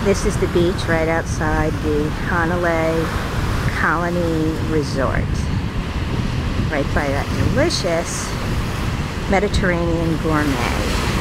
This is the beach right outside the Hanalei Colony Resort, right by that delicious Mediterranean gourmet.